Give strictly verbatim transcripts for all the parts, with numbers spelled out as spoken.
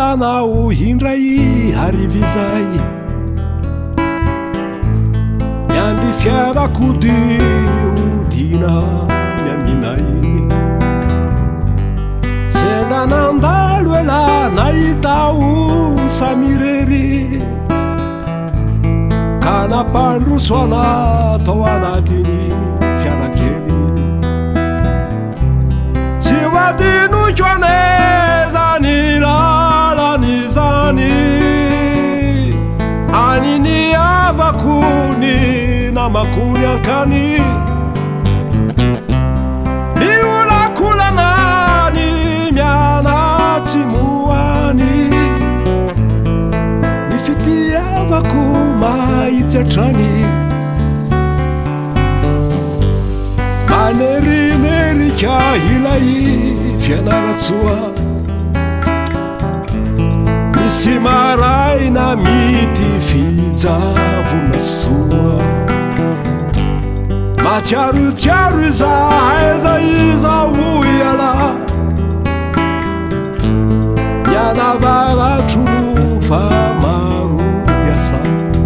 lalanao indray harivizay miandry fiarakodyodina miaminay senda nandalo ela nahitao samirery ka nampandroso anatao anatiny fianakely tsy hoadinoko ane zany lalany zany aniny avakony namakony ankany miolakolanany mianatsy moany ny fitiavako mahitsy atrany manerinerika ilay fianaratsoa misy maraina mity fijavona soa matsiarotsiaro iza aiza iza oiala mianavaratro fa maro miasa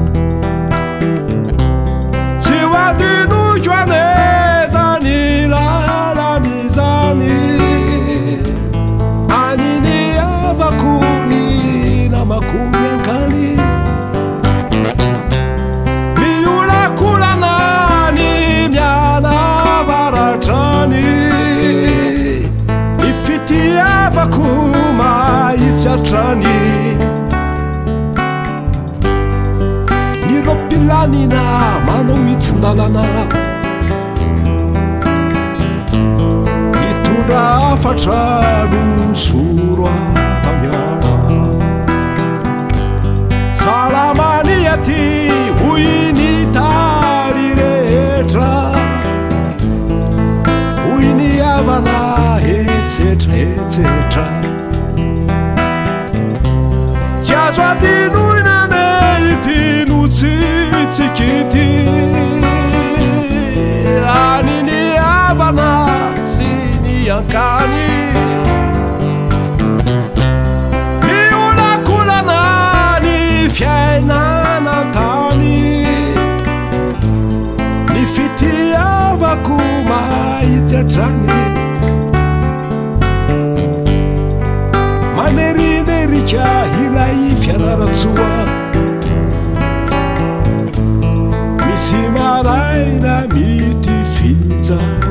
tsy hoadinoko ane zany lalany zany aniny avakony namakony ankany miolakolanany mianavaratrany ny fitiavako mahitsy atrany ny roppilanina manao mitsindalana mitondra afatrano soro atamiana salamany aty hoy ny tary rehetra hoy ny avana hetsetrahetsetra tsy azo adinoinane ity notsitsikity aniny avana sy ny ankany miolakolanany fiainana tany ny fitiavako mahitsy atrany manerinerika ilay fianaratsoa misy maraina mity fija